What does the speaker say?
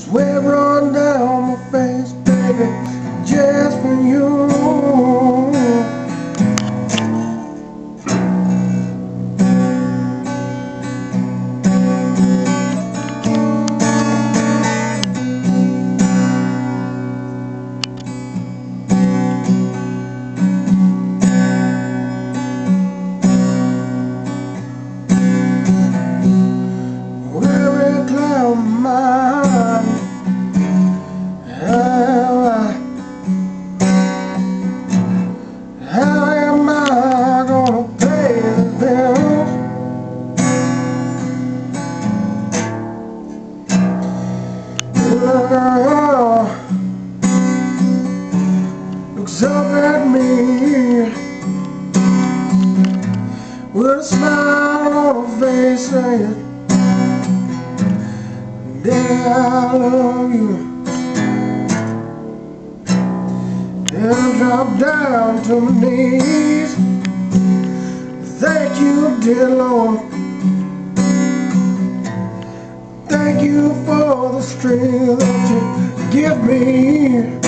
sweat run down my face, baby, just for you. Every cloud mine, how am I gonna pay the bills? Girl looks up at me with a smile on her face saying, "Daddy, I love you." And I drop down to my knees. Thank you, dear Lord. Thank you for the strength that you give me.